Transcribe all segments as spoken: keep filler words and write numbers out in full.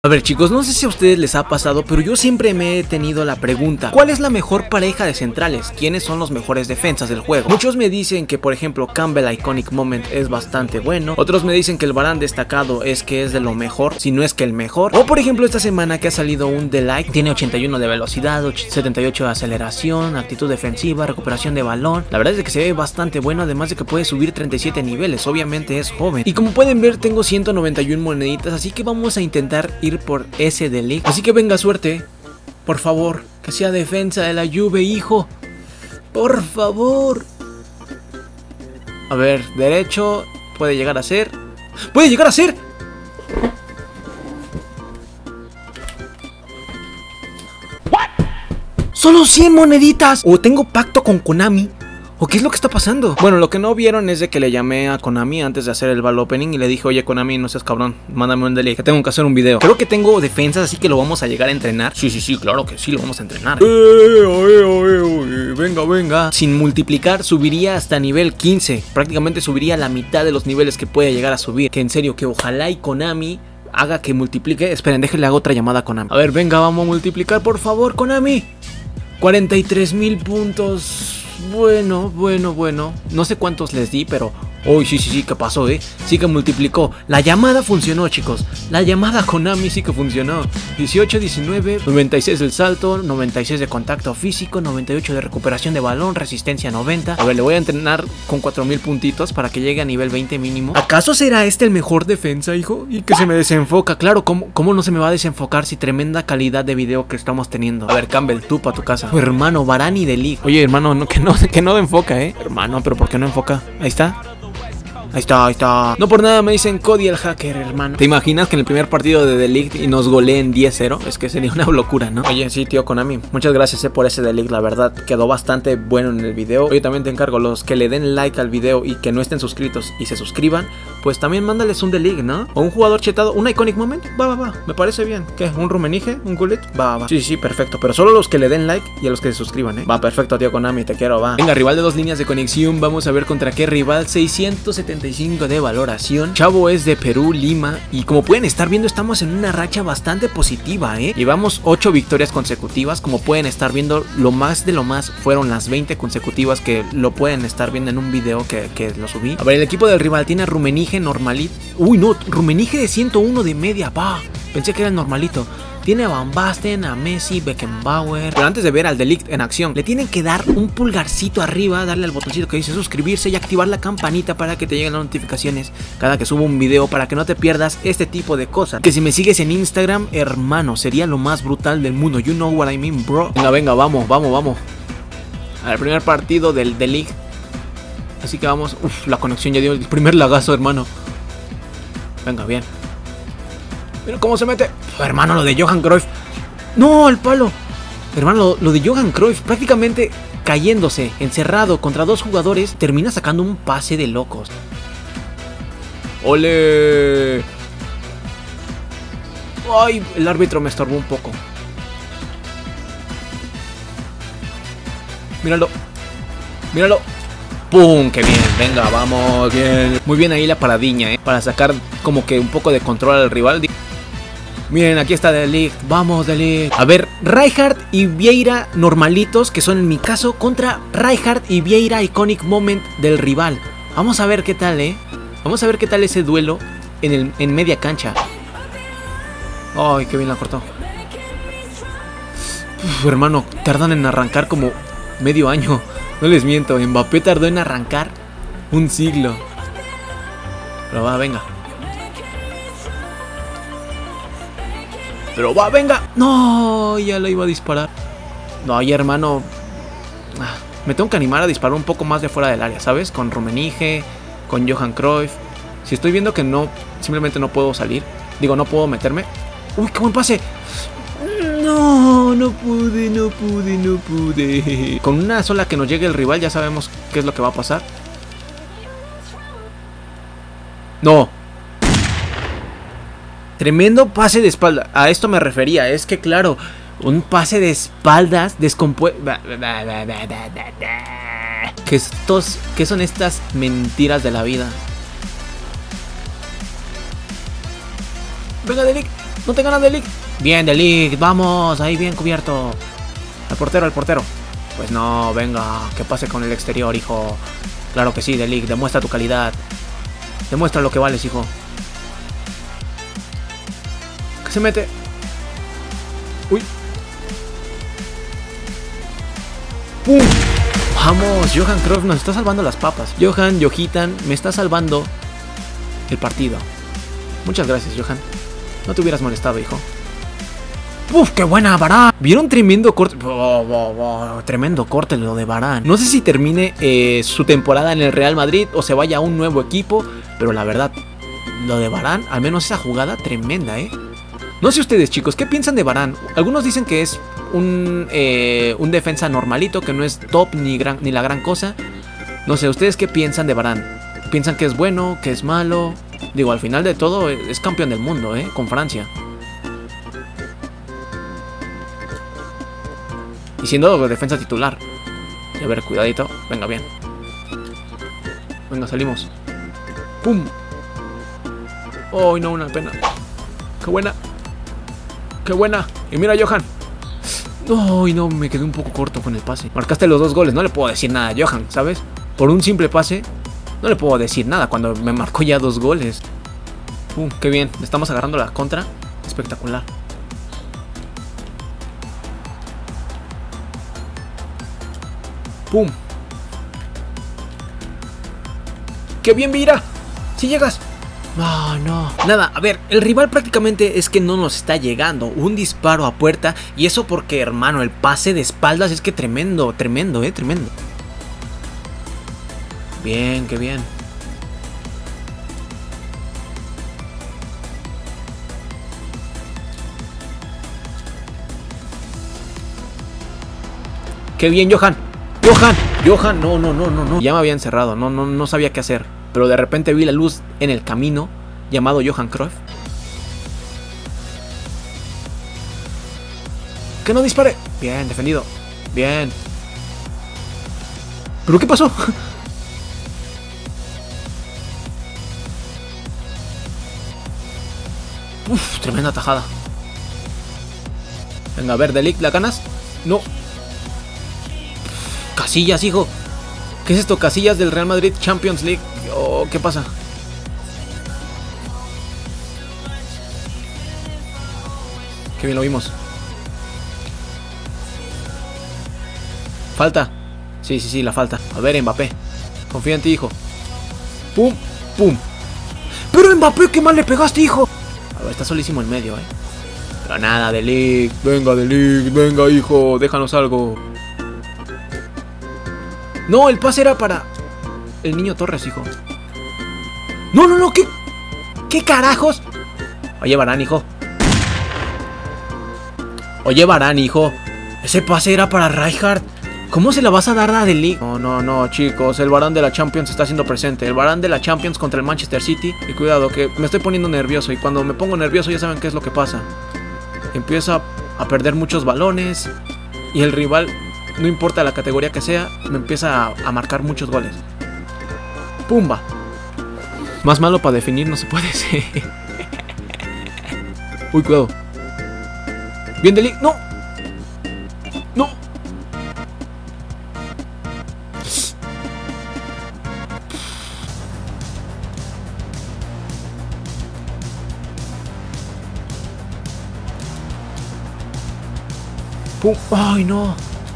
A ver chicos, no sé si a ustedes les ha pasado, pero yo siempre me he tenido la pregunta: ¿cuál es la mejor pareja de centrales? ¿Quiénes son los mejores defensas del juego? Muchos me dicen que por ejemplo Campbell Iconic Moment es bastante bueno. Otros me dicen que el Varane destacado es que es de lo mejor, si no es que el mejor. O por ejemplo esta semana que ha salido un De Ligt, tiene ochenta y uno de velocidad, setenta y ocho de aceleración, actitud defensiva, recuperación de balón. La verdad es que se ve bastante bueno, además de que puede subir treinta y siete niveles, obviamente es joven. Y como pueden ver tengo ciento noventa y uno moneditas, así que vamos a intentar ir por ese De Ligt. Así que venga, suerte. Por favor, que sea defensa de la Juve, hijo. Por favor. A ver, derecho. Puede llegar a ser. ¡Puede llegar a ser! ¿What? ¡Solo cien moneditas! ¿O tengo pacto con Konami? ¿O qué es lo que está pasando? Bueno, lo que no vieron es de que le llamé a Konami antes de hacer el ball opening y le dije: oye Konami, no seas cabrón, mándame un De Ligt, que tengo que hacer un video. Creo que tengo defensas, así que lo vamos a llegar a entrenar. Sí, sí, sí, claro que sí, lo vamos a entrenar. Eh, eh, eh, eh, venga, venga. Sin multiplicar subiría hasta nivel quince. Prácticamente subiría la mitad de los niveles que puede llegar a subir. Que en serio, que ojalá y Konami haga que multiplique. Esperen, déjenle hago otra llamada a Konami. A ver, venga, vamos a multiplicar, por favor, Konami. cuarenta y tres mil puntos. Bueno, bueno, bueno. No sé cuántos les di, pero... Uy, sí, sí, sí, ¿qué pasó, eh? Sí que multiplicó. La llamada funcionó, chicos. La llamada Konami sí que funcionó. dieciocho, diecinueve, noventa y seis del salto, noventa y seis de contacto físico, noventa y ocho de recuperación de balón, resistencia noventa. A ver, le voy a entrenar con cuatro mil puntitos para que llegue a nivel veinte mínimo. ¿Acaso será este el mejor defensa, hijo? Y que se me desenfoca. Claro, ¿cómo, cómo no se me va a desenfocar si tremenda calidad de video que estamos teniendo? A ver, Campbell, tú pa' tu casa. Oh, hermano, Varane y De Ligt. Oye, hermano, no, que no, que no enfoca, eh. Hermano, pero ¿por qué no enfoca? Ahí está. Ahí está, ahí está. No por nada me dicen Cody el hacker, hermano. ¿Te imaginas que en el primer partido de De Ligt y nos goleen diez cero? Es que sería una locura, ¿no? Oye, sí, tío Konami, muchas gracias eh, por ese De Ligt. La verdad, quedó bastante bueno en el video. Oye, también te encargo, los que le den like al video y que no estén suscritos y se suscriban, pues también mándales un De Ligt, ¿no? O un jugador chetado, un Iconic Moment. Va, va, va, me parece bien. ¿Qué? ¿Un Rummenigge? ¿Un Gullit? Va, va. Sí, sí, perfecto. Pero solo los que le den like y a los que se suscriban, ¿eh? Va, perfecto, tío Konami, te quiero, va. Venga, rival de dos líneas de conexión. Vamos a ver contra qué rival. seiscientos setenta y cinco de valoración. Chavo es de Perú, Lima. Y como pueden estar viendo, estamos en una racha bastante positiva, ¿eh? Llevamos ocho victorias consecutivas. Como pueden estar viendo, lo más de lo más fueron las veinte consecutivas, que lo pueden estar viendo en un video que, que lo subí. A ver, el equipo del rival tiene a Rummenigge normalito. Uy, no, Rummenigge de ciento uno de media, va. Pensé que era el normalito. Tiene a Van Basten, a Messi, Beckenbauer. Pero antes de ver al De Ligt en acción, le tienen que dar un pulgarcito arriba, darle al botoncito que dice suscribirse y activar la campanita para que te lleguen las notificaciones cada que subo un video, para que no te pierdas este tipo de cosas. Que si me sigues en Instagram, hermano, sería lo más brutal del mundo. You know what I mean, bro. Venga, venga, vamos, vamos, vamos. Al primer partido del De Ligt. Así que vamos. Uf, la conexión ya dio el primer lagazo, hermano. Venga, bien. Mira cómo se mete. Oh, hermano, lo de Johan Cruyff. No, el palo. Hermano, lo, lo de Johan Cruyff, prácticamente cayéndose, encerrado contra dos jugadores, termina sacando un pase de locos. ¡Ole! Ay, el árbitro me estorbó un poco. Míralo. Míralo. ¡Pum! ¡Qué bien! Venga, vamos, bien. Muy bien ahí la paradiña, ¿eh? Para sacar como que un poco de control al rival. Miren, aquí está De Ligt. Vamos, De Ligt. A ver, Rijkaard y Vieira normalitos, que son en mi caso, contra Rijkaard y Vieira Iconic Moment del rival. Vamos a ver qué tal, ¿eh? Vamos a ver qué tal ese duelo en, el, en media cancha. Ay, qué bien la cortó. Uf, hermano, tardan en arrancar como medio año. No les miento, Mbappé tardó en arrancar un siglo. Pero va, venga. Pero va, venga. No, ya lo iba a disparar. No, ya hermano. Me tengo que animar a disparar un poco más de fuera del área, ¿sabes? Con Rummenigge, con Johan Cruyff. Si estoy viendo que no, simplemente no puedo salir. Digo, no puedo meterme. Uy, qué buen pase. No, no pude, no pude, no pude. Con una sola que nos llegue el rival ya sabemos qué es lo que va a pasar. No. Tremendo pase de espalda. A esto me refería. Es que claro, un pase de espaldas descompuesto. ¿Qué, estos, ¿Qué son estas mentiras de la vida? Venga, De Ligt. No te ganas De Ligt. Bien, De Ligt, vamos, ahí bien cubierto. Al portero, al portero. Pues no, venga, que pase con el exterior, hijo. Claro que sí, De Ligt, demuestra tu calidad. Demuestra lo que vales, hijo. ¿Qué se mete? Uy. ¡Pum! Vamos, Johan Cruyff nos está salvando las papas. Johan, Johitan, me está salvando el partido. Muchas gracias, Johan. No te hubieras molestado, hijo. ¡Uf, qué buena, Varane! ¿Vieron tremendo corte? Oh, oh, oh, tremendo corte lo de Varane. No sé si termine eh, su temporada en el Real Madrid o se vaya a un nuevo equipo, pero la verdad, lo de Varane, al menos esa jugada, tremenda, ¿eh? No sé ustedes, chicos, ¿qué piensan de Varane? Algunos dicen que es un, eh, un defensa normalito, que no es top ni, gran, ni la gran cosa. No sé, ¿ustedes qué piensan de Varane? ¿Piensan que es bueno, que es malo? Digo, al final de todo es campeón del mundo, ¿eh? Con Francia. Y siendo defensa titular. Y a ver, cuidadito. Venga, bien. Venga, salimos. ¡Pum! ¡Oh, no! Una pena. ¡Qué buena! ¡Qué buena! Y mira, Johan. ¡Ay, no! Me quedé un poco corto con el pase. Marcaste los dos goles. No le puedo decir nada a Johan, ¿sabes? Por un simple pase, no le puedo decir nada cuando me marcó ya dos goles. ¡Uh! ¡Qué bien! Estamos agarrando la contra. Espectacular. ¡Pum! ¡Qué bien, Vira! ¡Si llegas! No, no. Nada, a ver, el rival prácticamente es que no nos está llegando. Un disparo a puerta. Y eso porque, hermano, el pase de espaldas es que tremendo, tremendo, eh, tremendo. Bien, qué bien. Qué bien, Johan. Johan, Johan, no, no, no, no, no. Ya me había encerrado, no, no, no sabía qué hacer. Pero de repente vi la luz en el camino, llamado Johan Cruyff. ¡Que no dispare! Bien, defendido. Bien. ¿Pero qué pasó? Uf, tremenda tajada. Venga, a ver, De Ligt, ¿la ganas? No. Casillas, hijo. ¿Qué es esto? Casillas del Real Madrid Champions League. Oh, ¿qué pasa? Qué bien lo vimos. Falta. Sí, sí, sí, la falta. A ver, Mbappé. Confía en ti, hijo. Pum, pum. Pero Mbappé, qué mal le pegaste, hijo. A ver, está solísimo en medio, eh. Pero nada, De Ligt. Venga, De Ligt. Venga, hijo. Déjanos algo. No, el pase era para el niño Torres, hijo. No, no, no, ¿qué? ¿Qué carajos? Oye, Varane, hijo. Oye, Varane, hijo. Ese pase era para Rijkaard. ¿Cómo se la vas a dar a De Ligt? No, no, no, chicos. El Varane de la Champions está haciendo presente. El Varane de la Champions contra el Manchester City. Y cuidado, que me estoy poniendo nervioso. Y cuando me pongo nervioso ya saben qué es lo que pasa. Empieza a perder muchos balones. Y el rival, no importa la categoría que sea, me empieza a, a marcar muchos goles. ¡Pumba! Más malo para definir no se puede ser. Uy, cuidado. Bien, De Ligt. ¡No! ¡No! ¡Pum! ¡Ay, no!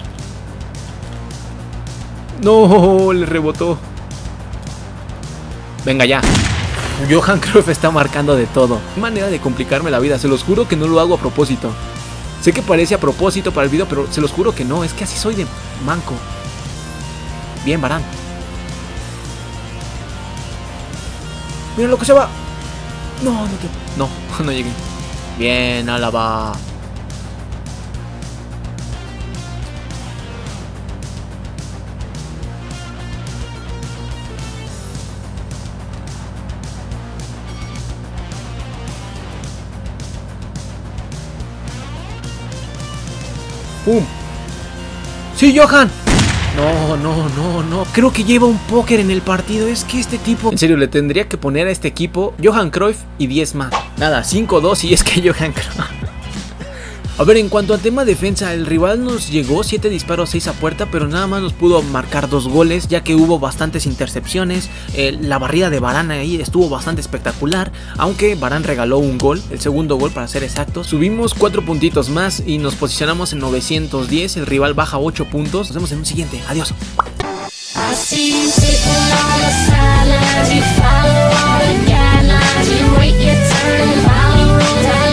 ¡No! Le rebotó. Venga ya. Johan Cruyff está marcando de todo. Qué manera de complicarme la vida. Se los juro que no lo hago a propósito. Sé que parece a propósito para el video, pero se los juro que no. Es que así soy de manco. Bien, Varane. Mira lo que se va. No, no te... No, no llegué. Bien, Álava. ¡Pum! ¡Sí, Johan! No, no, no, no. Creo que lleva un póker en el partido. Es que este tipo... En serio, le tendría que poner a este equipo Johan Cruyff y diez más. Nada, cinco dos y es que Johan Cruyff... A ver, en cuanto al tema defensa, el rival nos llegó siete disparos, seis a puerta, pero nada más nos pudo marcar dos goles, ya que hubo bastantes intercepciones. Eh, la barrida de Varane ahí estuvo bastante espectacular, aunque Varane regaló un gol, el segundo gol para ser exactos. Subimos cuatro puntitos más y nos posicionamos en novecientos diez, el rival baja ocho puntos. Nos vemos en un siguiente, adiós. I